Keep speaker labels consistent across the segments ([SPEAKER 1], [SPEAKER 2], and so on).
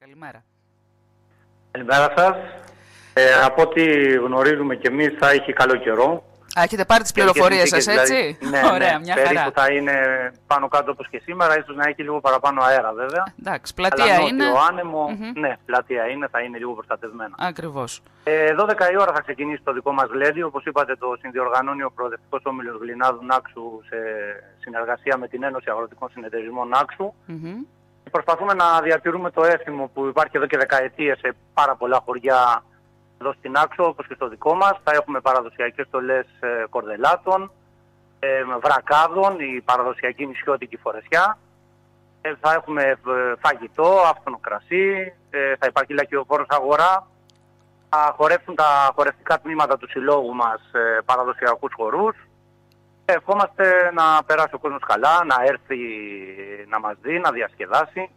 [SPEAKER 1] Καλημέρα.
[SPEAKER 2] Καλημέρα σας. Από ό,τι γνωρίζουμε και εμείς θα έχει καλό καιρό.
[SPEAKER 1] Έχετε πάρει τις πληροφορίες σας, έτσι?
[SPEAKER 2] Ναι,
[SPEAKER 1] ωραία, μια χαρά.
[SPEAKER 2] περίπου θα είναι πάνω κάτω όπως και σήμερα, ίσως να έχει λίγο παραπάνω αέρα βέβαια.
[SPEAKER 1] Εντάξει, πλατεία είναι.
[SPEAKER 2] Αλλά άνεμο, ναι, πλατεία είναι, θα είναι λίγο προστατευμένα.
[SPEAKER 1] Ακριβώς.
[SPEAKER 2] 12 η ώρα θα ξεκινήσει το δικό μας γλέντιο. Όπως είπατε, το συνδιοργανώνει ο Προοδευτικός Όμιλος Γλινάδου Νάξου σε συνεργασία με την Ένωση Αγροτικών Συνεταιρισμών Νάξου. Προσπαθούμε να διατηρούμε το έθιμο που υπάρχει εδώ και δεκαετίες σε πάρα πολλά χωριά εδώ στην Άξο, όπως και στο δικό μας. Θα έχουμε παραδοσιακές στολές κορδελάτων, βρακάδων, η παραδοσιακή νησιώτικη φορεσιά. Θα έχουμε φαγητό, άφθονο κρασί, θα υπάρχει λακκιοφόρος αγορά. Θα χορεύσουν τα χορευτικά τμήματα του συλλόγου μας παραδοσιακούς χορούς. Ευχόμαστε να περάσει ο κόσμος καλά, να έρθει να μας δει, να διασκεδάσει.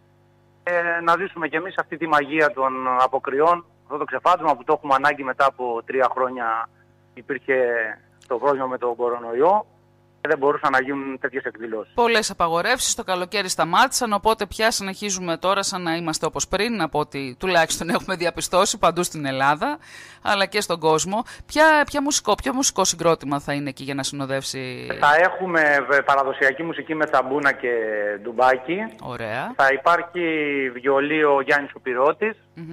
[SPEAKER 2] Να ζήσουμε κι εμείς αυτή τη μαγεία των αποκριών, αυτό το ξεφάντημα που το έχουμε ανάγκη μετά από 3 χρόνια υπήρχε το πρόβλημα με τον κορονοϊό και δεν μπορούσαν να γίνουν τέτοιες εκδηλώσεις.
[SPEAKER 1] Πολλές απαγορεύσεις, το καλοκαίρι σταμάτησαν, οπότε πια συνεχίζουμε τώρα σαν να είμαστε όπως πριν, από ό,τι τουλάχιστον έχουμε διαπιστώσει παντού στην Ελλάδα, αλλά και στον κόσμο. Ποιο μουσικό συγκρότημα θα είναι εκεί για να συνοδεύσει?
[SPEAKER 2] Θα έχουμε παραδοσιακή μουσική με τσαμπούνα και ντουμπάκι.
[SPEAKER 1] Ωραία.
[SPEAKER 2] Θα υπάρχει βιολί ο Γιάννης ο Πυρώτης,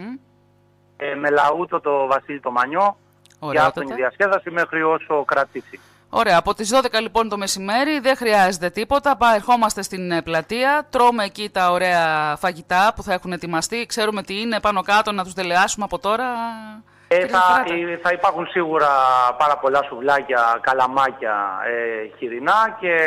[SPEAKER 2] με λαούτο το Βασίλη το Μανιό, για άφθονη διασκέδαση μέχρι όσο κρατήσει.
[SPEAKER 1] Ωραία, από τις 12 λοιπόν το μεσημέρι δεν χρειάζεται τίποτα, ερχόμαστε στην πλατεία, τρώμε εκεί τα ωραία φαγητά που θα έχουν ετοιμαστεί, ξέρουμε τι είναι πάνω κάτω, να τους δελεάσουμε από τώρα.
[SPEAKER 2] Θα υπάρχουν σίγουρα πάρα πολλά σουβλάκια, καλαμάκια, χοιρινά και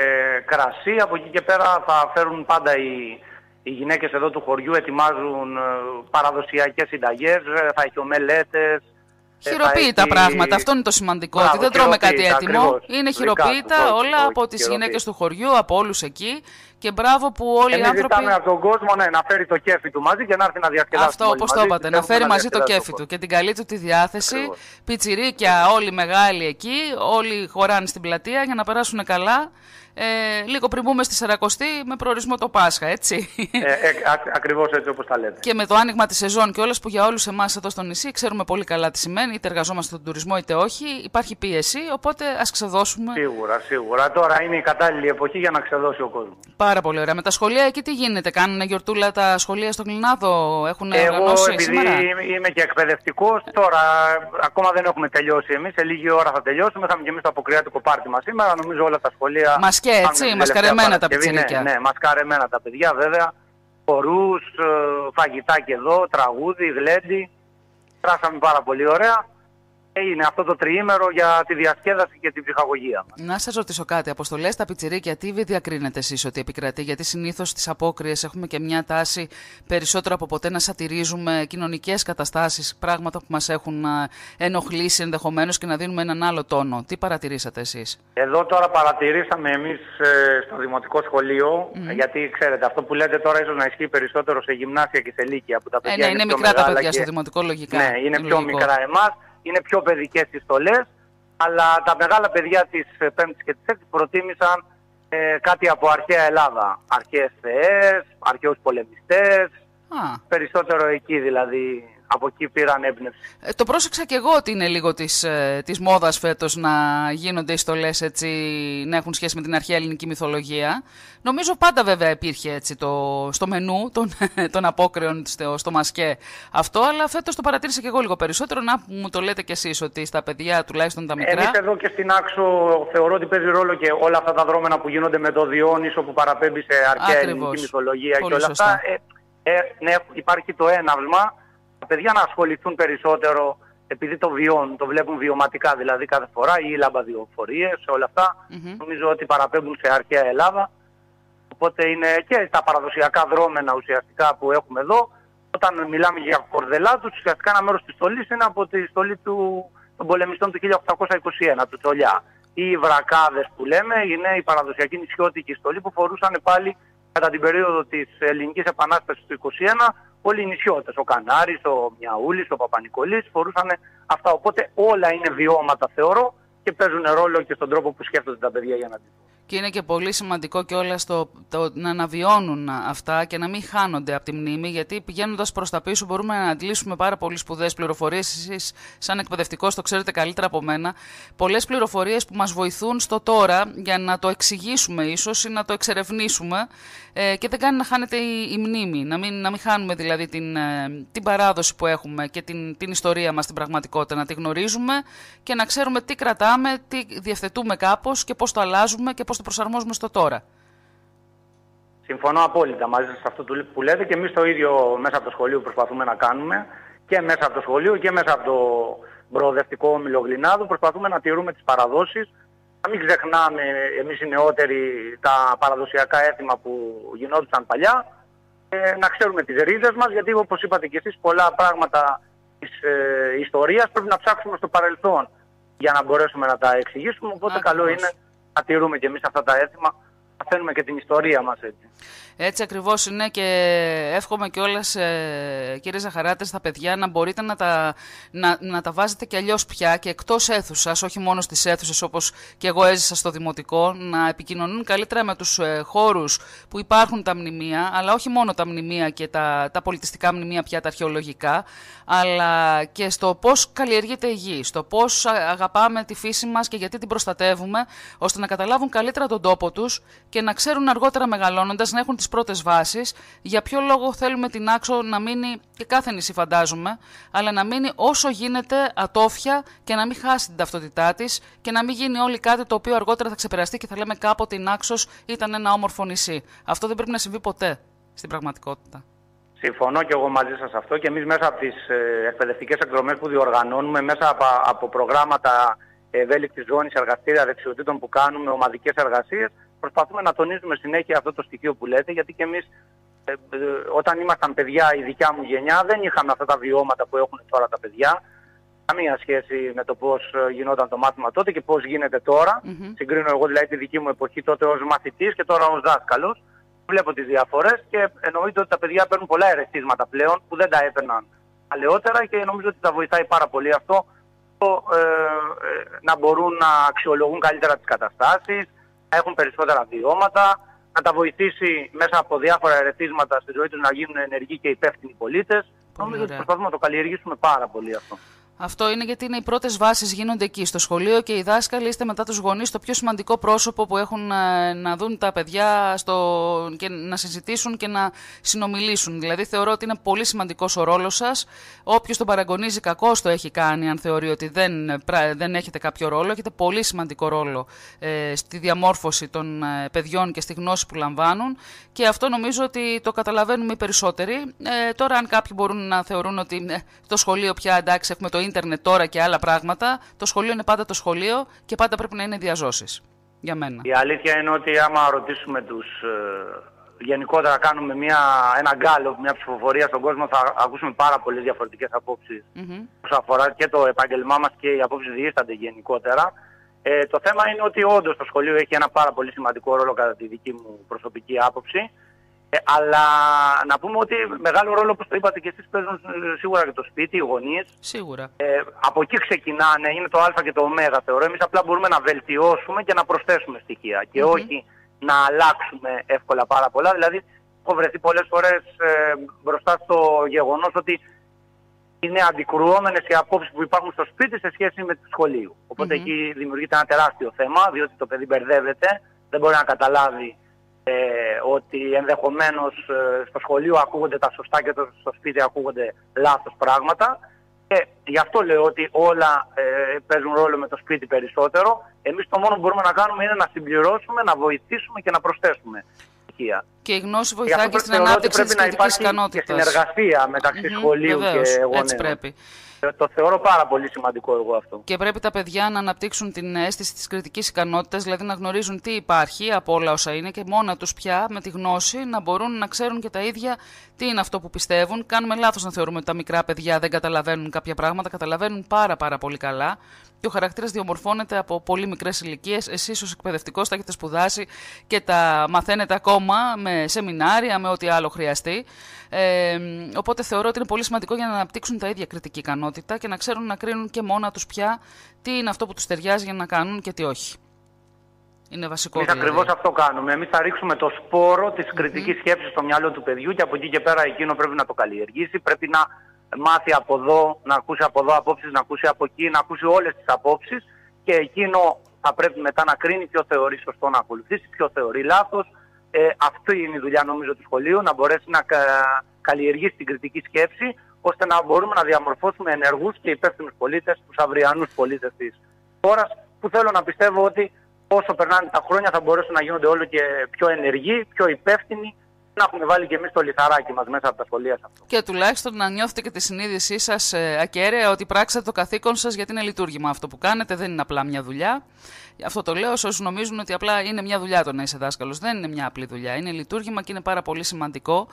[SPEAKER 2] κρασί. Από εκεί και πέρα θα φέρουν πάντα οι γυναίκες εδώ του χωριού, ετοιμάζουν παραδοσιακές συνταγές, θα έχει ομελέτες.
[SPEAKER 1] Χειροποίητα πράγματα, αυτό είναι το σημαντικό. Ότι δεν τρώμε κάτι έτοιμο.
[SPEAKER 2] Ακριβώς.
[SPEAKER 1] Είναι χειροποίητα όλα από τις γυναίκες του χωριού, από όλους εκεί. Και μπράβο που όλοι οι άνθρωποι.
[SPEAKER 2] Ζητάμε από τον κόσμο να φέρει το κέφι του μαζί και να έρθει να διασκεδάσει.
[SPEAKER 1] Αυτό, όπως το είπατε, να φέρει μαζί το κέφι του και την καλή του τη διάθεση. Ακριβώς. Πιτσιρίκια, όλοι μεγάλοι εκεί, όλοι χωράνε στην πλατεία για να περάσουν καλά. Λίγο πριν μπούμε στη Σαρακοστή με προορισμό το Πάσχα, έτσι.
[SPEAKER 2] Ακριβώς έτσι όπως τα λέτε.
[SPEAKER 1] Και με το άνοιγμα της σεζόν και όλες που για όλους εμάς εδώ στο νησί ξέρουμε πολύ καλά τι σημαίνει, είτε εργαζόμαστε στον τουρισμό είτε όχι, υπάρχει πίεση, οπότε ας ξεδώσουμε.
[SPEAKER 2] Σίγουρα. Τώρα είναι η κατάλληλη εποχή για να ξεδώσει ο κόσμος.
[SPEAKER 1] Πάρα πολύ ωραία. Με τα σχολεία εκεί τι γίνεται, κάνουν γιορτούλα τα σχολεία στον Γλινάδο, έχουν οργανώσει
[SPEAKER 2] επειδή
[SPEAKER 1] σήμερα?
[SPEAKER 2] Είμαι και εκπαιδευτικός, τώρα ακόμα δεν έχουμε τελειώσει εμείς, σε λίγη ώρα θα τελειώσουμε. Είχαμε και εμείς το αποκριάτικο πάρτι μας σήμερα, νομίζω όλα τα σχολεία.
[SPEAKER 1] Και έτσι, μασκαρεμένα τα πιτσιρίκια.
[SPEAKER 2] Ναι, μασκαρεμένα τα παιδιά βέβαια. Χορούς, φαγητάκι εδώ, τραγούδι, γλέντι. Τράσαμε πάρα πολύ ωραία. Είναι αυτό το τριήμερο για τη διασκέδαση και την ψυχαγωγία μας.
[SPEAKER 1] Να σας ρωτήσω κάτι, αποστολές στα πιτσιρίκια, τι διακρίνετε εσείς ότι επικρατεί? Γιατί συνήθως στις απόκριες έχουμε και μια τάση περισσότερο από ποτέ να σατυρίζουμε κοινωνικές καταστάσεις, πράγματα που μας έχουν ενοχλήσει ενδεχομένως και να δίνουμε έναν άλλο τόνο. Τι παρατηρήσατε εσείς?
[SPEAKER 2] Εδώ τώρα παρατηρήσαμε εμείς στο δημοτικό σχολείο, γιατί ξέρετε αυτό που λέτε τώρα ίσως να ισχύει περισσότερο σε γυμνάσια και σε λύκεια, που τα παιδιά
[SPEAKER 1] είναι μικρά τα παιδιά στο δημοτικό, λογικά.
[SPEAKER 2] Ναι, είναι πιο μικρά εμάς. Είναι πιο παιδικές οι στολές, αλλά τα μεγάλα παιδιά της 5ης και της 6ης προτίμησαν κάτι από αρχαία Ελλάδα. Αρχαίες θεές, αρχαίους πολεμιστές, περισσότερο εκεί δηλαδή. Από εκεί πήραν έμπνευση.
[SPEAKER 1] Το πρόσεξα και εγώ ότι είναι λίγο της μόδας φέτος να γίνονται οι στολές έτσι, να έχουν σχέση με την αρχαία ελληνική μυθολογία. Νομίζω πάντα βέβαια υπήρχε έτσι στο μενού των απόκριων στο μασκέ αυτό, αλλά φέτος το παρατήρησα και εγώ λίγο περισσότερο. Να μου το λέτε κι εσείς ότι στα παιδιά τουλάχιστον τα μικρά.
[SPEAKER 2] Εμείς εδώ και στην Άξο θεωρώ ότι παίζει ρόλο και όλα αυτά τα δρόμενα που γίνονται με το Διόνυσο που παραπέμπει σε αρχαία ελληνική μυθολογία. Πολύ και όλα αυτά. Ναι, υπάρχει το έναυσμα. Τα παιδιά να ασχοληθούν περισσότερο επειδή το βλέπουν βιωματικά δηλαδή κάθε φορά, ή λαμπαδιοφορίες, όλα αυτά. Νομίζω ότι παραπέμπουν σε αρχαία Ελλάδα. Οπότε είναι και τα παραδοσιακά δρόμενα ουσιαστικά που έχουμε εδώ. Όταν μιλάμε για κορδελάτους, ουσιαστικά ένα μέρος της στολής είναι από τη στολή των πολεμιστών του 1821, του Τσολιά. Οι βρακάδες που λέμε είναι η παραδοσιακή νησιώτικη στολή που φορούσαν πάλι κατά την περίοδο της Ελληνικής Επανάστασης του 1921. Όλοι οι νησιώτες, ο Κανάρης, ο Μιαούλης, ο Παπα-Νικολής φορούσαν αυτά. Οπότε όλα είναι βιώματα θεωρώ και παίζουν ρόλο και στον τρόπο που σκέφτονται τα παιδιά για να δουν.
[SPEAKER 1] Και είναι και πολύ σημαντικό κιόλας το να αναβιώνουν αυτά και να μην χάνονται από τη μνήμη, γιατί πηγαίνοντας προς τα πίσω μπορούμε να αντλήσουμε πάρα πολύ σπουδαίες πληροφορίες. Εσείς, σαν εκπαιδευτικός, το ξέρετε καλύτερα από μένα. Πολλές πληροφορίες που μας βοηθούν στο τώρα για να το εξηγήσουμε ίσως ή να το εξερευνήσουμε και δεν κάνει να χάνεται η μνήμη. Να μην χάνουμε δηλαδή την παράδοση που έχουμε και την ιστορία μας στην πραγματικότητα. Να τη γνωρίζουμε και να ξέρουμε τι κρατάμε, τι διευθετούμε κάπως και πώς το αλλάζουμε και πώς το προσαρμόζουμε στο τώρα.
[SPEAKER 2] Συμφωνώ απόλυτα μαζί σας σε αυτό που λέτε και εμείς το ίδιο μέσα από το σχολείο προσπαθούμε να κάνουμε και μέσα από το σχολείο και μέσα από το προοδευτικό όμιλο Γλινάδου προσπαθούμε να τηρούμε τις παραδόσεις, να μην ξεχνάμε εμείς οι νεότεροι τα παραδοσιακά έθιμα που γινόντουσαν παλιά, να ξέρουμε τις ρίζες μας, γιατί όπως είπατε και εσείς πολλά πράγματα της ιστορίας πρέπει να ψάξουμε στο παρελθόν για να μπορέσουμε να τα εξηγήσουμε, οπότε καλό είναι να τηρούμε και εμείς αυτά τα έθιμα, να φέρνουμε και την ιστορία μας έτσι.
[SPEAKER 1] Έτσι ακριβώς είναι και εύχομαι κιόλας, κύριε Ζαχαράτε, στα παιδιά να μπορείτε να τα βάζετε και αλλιώς πια και εκτός αίθουσας, όχι μόνο στις αίθουσες όπως και εγώ έζησα στο δημοτικό, να επικοινωνούν καλύτερα με τους χώρους που υπάρχουν τα μνημεία, αλλά όχι μόνο τα μνημεία και τα πολιτιστικά μνημεία πια, τα αρχαιολογικά, αλλά και στο πώς καλλιεργείται η γη, στο πώς αγαπάμε τη φύση μας και γιατί την προστατεύουμε, ώστε να καταλάβουν καλύτερα τον τόπο τους και να ξέρουν αργότερα μεγαλώνοντας, να έχουν τις πρώτες βάσεις, για ποιο λόγο θέλουμε την Άξο να μείνει, και κάθε νησί φαντάζομαι, αλλά να μείνει όσο γίνεται ατόφια και να μην χάσει την ταυτότητά της και να μην γίνει όλοι κάτι το οποίο αργότερα θα ξεπεραστεί και θα λέμε κάποτε η Άξος ήταν ένα όμορφο νησί. Αυτό δεν πρέπει να συμβεί ποτέ στην πραγματικότητα.
[SPEAKER 2] Συμφωνώ και εγώ μαζί σας αυτό και εμείς μέσα από τις εκπαιδευτικές εκδρομές που διοργανώνουμε, μέσα από προγράμματα ευέλικτης ζώνης, εργαστήρια δεξιοτήτων που κάνουμε, ομαδικές εργασίες, προσπαθούμε να τονίζουμε συνέχεια αυτό το στοιχείο που λέτε, γιατί και εμείς όταν ήμασταν παιδιά, η δικιά μου γενιά, δεν είχαμε αυτά τα βιώματα που έχουν τώρα τα παιδιά. Καμία σχέση με το πώς γινόταν το μάθημα τότε και πώς γίνεται τώρα. Συγκρίνω εγώ δηλαδή τη δική μου εποχή τότε ως μαθητής και τώρα ως δάσκαλος. Βλέπω τις διαφορές και εννοείται ότι τα παιδιά παίρνουν πολλά ερεθίσματα πλέον που δεν τα έπαιρναν παλαιότερα και νομίζω ότι τα βοηθάει πάρα πολύ αυτό να μπορούν να αξιολογούν καλύτερα τις καταστάσεις, να έχουν περισσότερα βιώματα, να τα βοηθήσει μέσα από διάφορα ερεθίσματα στη ζωή τους να γίνουν ενεργοί και υπεύθυνοι πολίτες. Νομίζω ότι προσπαθούμε να το καλλιεργήσουμε πάρα πολύ αυτό.
[SPEAKER 1] Αυτό είναι γιατί είναι οι πρώτες βάσεις γίνονται εκεί, στο σχολείο, και οι δάσκαλοι είστε μετά τους γονείς το πιο σημαντικό πρόσωπο που έχουν να δουν τα παιδιά και να συζητήσουν και να συνομιλήσουν. Δηλαδή θεωρώ ότι είναι πολύ σημαντικός ο ρόλος σας. Όποιος τον παραγωνίζει κακώς το έχει κάνει, αν θεωρεί ότι δεν έχετε κάποιο ρόλο. Έχετε πολύ σημαντικό ρόλο στη διαμόρφωση των παιδιών και στη γνώση που λαμβάνουν και αυτό νομίζω ότι το καταλαβαίνουμε οι περισσότεροι. Τώρα αν κάποιοι μπορούν να θεωρούν ότι το σχολείο πια εντάξει έχουμε το ίντερνετ τώρα και άλλα πράγματα, το σχολείο είναι πάντα το σχολείο και πάντα πρέπει να είναι διαζώσεις, για μένα.
[SPEAKER 2] Η αλήθεια είναι ότι άμα ρωτήσουμε τους, γενικότερα κάνουμε ένα γκάλωπ, μια ψηφοφορία στον κόσμο, θα ακούσουμε πάρα πολλές διαφορετικές απόψεις όσον αφορά και το επάγγελμά μας και οι απόψεις διήστανται γενικότερα. Το θέμα είναι ότι όντως το σχολείο έχει ένα πάρα πολύ σημαντικό ρόλο κατά τη δική μου προσωπική άποψη. Αλλά να πούμε ότι μεγάλο ρόλο, όπως το είπατε και εσείς, παίζουν σίγουρα και το σπίτι, οι γονείς.
[SPEAKER 1] Σίγουρα.
[SPEAKER 2] Από εκεί ξεκινάνε, είναι το α και το ω θεωρώ. Εμείς απλά μπορούμε να βελτιώσουμε και να προσθέσουμε στοιχεία και όχι να αλλάξουμε εύκολα πάρα πολλά. Δηλαδή, έχω βρεθεί πολλές φορές μπροστά στο γεγονός ότι είναι αντικρουόμενες οι απόψεις που υπάρχουν στο σπίτι σε σχέση με το σχολείο. Οπότε εκεί δημιουργείται ένα τεράστιο θέμα, διότι το παιδί μπερδεύεται, δεν μπορεί να καταλάβει ότι ενδεχομένως στο σχολείο ακούγονται τα σωστά και στο σπίτι ακούγονται λάθος πράγματα. Και γι' αυτό λέω ότι όλα παίζουν ρόλο με το σπίτι περισσότερο. Εμείς το μόνο που μπορούμε να κάνουμε είναι να συμπληρώσουμε, να βοηθήσουμε και να προσθέσουμε στοιχεία.
[SPEAKER 1] Και η γνώση βοηθάει και στην ανάπτυξη της κριτικής ικανότητας.
[SPEAKER 2] Και συνεργασία μεταξύ σχολείου και γονέων.
[SPEAKER 1] Έτσι πρέπει.
[SPEAKER 2] Το θεωρώ πάρα πολύ σημαντικό εγώ αυτό.
[SPEAKER 1] Και πρέπει τα παιδιά να αναπτύξουν την αίσθηση της κριτικής ικανότητας, δηλαδή να γνωρίζουν τι υπάρχει από όλα όσα είναι και μόνα τους πια με τη γνώση να μπορούν να ξέρουν και τα ίδια τι είναι αυτό που πιστεύουν. Κάνουμε λάθος να θεωρούμε ότι τα μικρά παιδιά δεν καταλαβαίνουν κάποια πράγματα, καταλαβαίνουν πάρα πολύ καλά. Και ο χαρακτήρας διαμορφώνεται από πολύ μικρές ηλικίες. Εσείς ως εκπαιδευτικός τα έχετε σπουδάσει και τα μαθαίνετε ακόμα με σεμινάρια, με ό,τι άλλο χρειαστεί. Οπότε θεωρώ ότι είναι πολύ σημαντικό για να αναπτύξουν τα ίδια κριτική ικανότητα και να ξέρουν να κρίνουν και μόνα τους πια τι είναι αυτό που τους ταιριάζει για να κάνουν και τι όχι. Είναι βασικό.
[SPEAKER 2] Εμείς ακριβώς αυτό κάνουμε. Εμείς θα ρίξουμε το σπόρο της κριτικής σκέψης στο μυαλό του παιδιού και από εκεί και πέρα εκείνο πρέπει να το καλλιεργήσει. Πρέπει να μάθει από εδώ, να ακούσει από εδώ απόψεις, να ακούσει από εκεί, να ακούσει όλες τις απόψεις και εκείνο θα πρέπει μετά να κρίνει ποιο θεωρεί σωστό να ακολουθήσει, ποιο θεωρεί λάθος. Αυτή είναι η δουλειά νομίζω του σχολείου, να μπορέσει να καλλιεργήσει την κριτική σκέψη, ώστε να μπορούμε να διαμορφώσουμε ενεργούς και υπεύθυνους πολίτες, τους αυριανούς πολίτες της χώρας, που θέλω να πιστεύω ότι όσο περνάνε τα χρόνια θα μπορέσουν να γίνονται όλο και πιο ενεργοί, πιο υπεύθυνοι, να έχουμε βάλει και εμείς το λιθαράκι μας μέσα από τα σχολεία σε αυτό.
[SPEAKER 1] Και τουλάχιστον να νιώθετε και τη συνείδησή σας ακέραια ότι πράξατε το καθήκον σας, γιατί είναι λειτουργήμα αυτό που κάνετε, δεν είναι απλά μια δουλειά. Αυτό το λέω σε όσους νομίζουν ότι απλά είναι μια δουλειά το να είσαι δάσκαλος. Δεν είναι μια απλή δουλειά. Είναι λειτουργήμα και είναι πάρα πολύ σημαντικό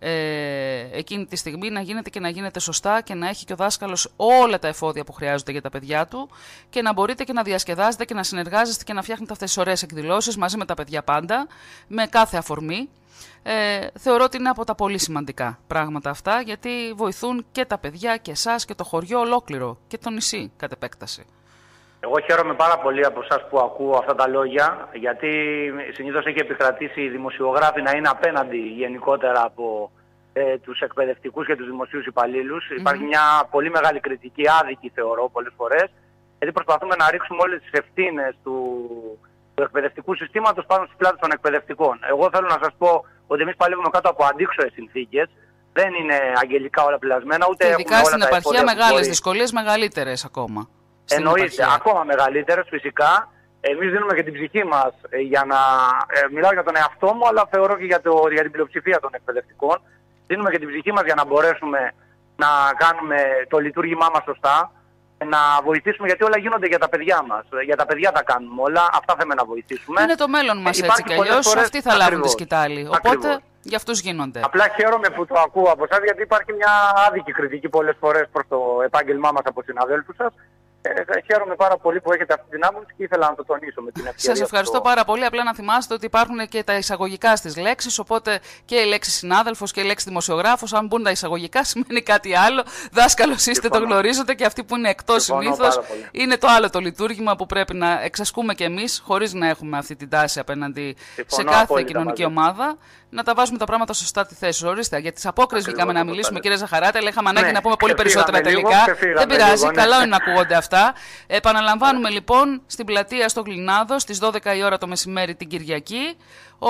[SPEAKER 1] εκείνη τη στιγμή να γίνεται και να γίνεται σωστά και να έχει και ο δάσκαλος όλα τα εφόδια που χρειάζονται για τα παιδιά του και να μπορείτε και να διασκεδάζετε και να συνεργάζεστε και να φτιάχνετε αυτές τις ωραίες εκδηλώσεις μαζί με τα παιδιά πάντα, με κάθε αφορμή. Θεωρώ ότι είναι από τα πολύ σημαντικά πράγματα αυτά, γιατί βοηθούν και τα παιδιά και εσάς και το χωριό ολόκληρο και το νησί κατ' επέκταση.
[SPEAKER 2] Εγώ χαίρομαι πάρα πολύ από εσάς που ακούω αυτά τα λόγια, γιατί συνήθως έχει επικρατήσει οι δημοσιογράφοι να είναι απέναντι γενικότερα από τους εκπαιδευτικούς και τους δημοσίους υπαλλήλους. Υπάρχει μια πολύ μεγάλη κριτική, άδικη θεωρώ πολλές φορές, γιατί προσπαθούμε να ρίξουμε όλες τις ευθύνες του εκπαιδευτικού συστήματος πάνω στις πλάτες των εκπαιδευτικών. Εγώ θέλω να σας πω ότι εμείς παλεύουμε κάτω από αντίξωες συνθήκες. Δεν είναι αγγελικά όλα πλασμένα, ούτε
[SPEAKER 1] και ειδικά
[SPEAKER 2] έχουμε
[SPEAKER 1] στην
[SPEAKER 2] όλα
[SPEAKER 1] επαρχία μεγάλες δυσκολίες, μεγαλύτερες ακόμα.
[SPEAKER 2] Εννοείται, ακόμα μεγαλύτερες φυσικά. Εμείς δίνουμε και την ψυχή μας για να... μιλάω για τον εαυτό μου, αλλά θεωρώ και για την πλειοψηφία των εκπαιδευτικών. Δίνουμε και την ψυχή μας για να μπορέσουμε να κάνουμε το λειτουργήμά μας σωστά, να βοηθήσουμε, γιατί όλα γίνονται για τα παιδιά μας. Για τα παιδιά τα κάνουμε όλα, αυτά θέλουμε να βοηθήσουμε.
[SPEAKER 1] Είναι το μέλλον μας έτσι κι αλλιώς, αυτοί θα λάβουν τη σκητάλη. Οπότε για αυτούς γίνονται.
[SPEAKER 2] Απλά χαίρομαι που το ακούω από εσάς, γιατί υπάρχει μια άδικη κριτική πολλές φορές προς το επάγγελμά μας από συναδέλφους σας. Χαίρομαι πάρα πολύ που έχετε αυτή την άποψη και ήθελα να το τονίσω με την ευκαιρία.
[SPEAKER 1] Σας ευχαριστώ πάρα πολύ. Απλά να θυμάστε ότι υπάρχουν και τα εισαγωγικά στις λέξεις. Οπότε και η λέξη συνάδελφος και η λέξη δημοσιογράφος, αν μπουν τα εισαγωγικά, σημαίνει κάτι άλλο. Δάσκαλος είστε, το γνωρίζετε. Και αυτοί που είναι εκτός συνήθως είναι το άλλο το λειτουργήμα που πρέπει να εξασκούμε κι εμείς, χωρίς να έχουμε αυτή την τάση απέναντι σε κάθε κοινωνική ομάδα. Να τα βάζουμε τα πράγματα σωστά τη θέση. Ορίστε, για τις απόκριες βγήκαμε να μιλήσουμε, κύριε Ζαχαράτη, αλλά είχαμε ανάγκη να πούμε πολύ περισσότερα τελικά. Δεν πειράζει, καλό είναι να ακούγονται αυτά. Επαναλαμβάνουμε λοιπόν στην πλατεία στο Γλινάδο στις 12 η ώρα το μεσημέρι την Κυριακή.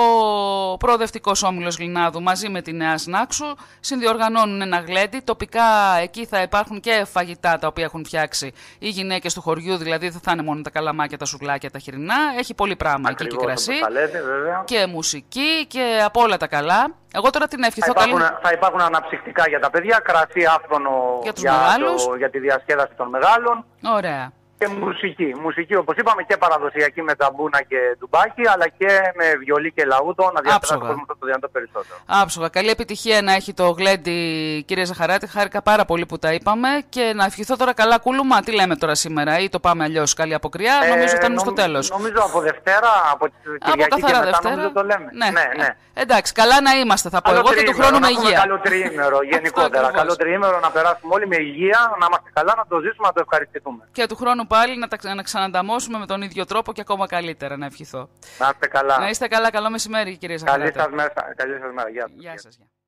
[SPEAKER 1] Ο προοδευτικός όμιλος Γλινάδου μαζί με τη Νέα Σνάξου συνδιοργανώνουν ένα γλέντι. Τοπικά εκεί θα υπάρχουν και φαγητά τα οποία έχουν φτιάξει οι γυναίκες του χωριού, δηλαδή δεν θα είναι μόνο τα καλαμάκια, τα σουβλάκια, τα χοιρινά. Έχει πολύ πράγμα εκεί και κρασί και μουσική και από όλα τα καλά. Εγώ τώρα την ευχηθώ
[SPEAKER 2] θα υπάρχουν αναψυκτικά για τα παιδιά, κρασί άφθονο για τη διασκέδαση των μεγάλων.
[SPEAKER 1] Ωραία.
[SPEAKER 2] Και μουσική όπως είπαμε, και παραδοσιακή με ταμπούνα και ντουμπάκι, αλλά και με βιολί και λαούτο να διασκεδάσει ο κόσμος το δυνατό περισσότερο.
[SPEAKER 1] Άψογα. Καλή επιτυχία να έχει το γλέντι, κύριε Ζαχαράτη. Χάρηκα πάρα πολύ που τα είπαμε και να ευχηθώ τώρα καλά κούλουμα. Τι λέμε τώρα σήμερα, ή το πάμε αλλιώς καλή αποκριά? Νομίζω φτάνουμε στο τέλος.
[SPEAKER 2] Νομίζω από Δευτέρα, από Κυριακή και μετά, νομίζω το λέμε.
[SPEAKER 1] Ναι. Εντάξει, καλά να είμαστε, θα πω εγώ, και του χρόνου με υγεία.
[SPEAKER 2] Καλό τριήμερο γενικότερα. Καλό τριήμερο να περάσουμε όλοι με υγεία, να είμαστε καλά, να το ζήσουμε, να το ευχαριστηθούμε.
[SPEAKER 1] Και του χρόνου πάλι να ξανανταμώσουμε με τον ίδιο τρόπο και ακόμα καλύτερα, να ευχηθώ.
[SPEAKER 2] Να είστε καλά.
[SPEAKER 1] Να είστε καλά, καλό μεσημέρι, κύριε Ζαχαράτη.
[SPEAKER 2] Καλή σας μέρα. Γεια σας.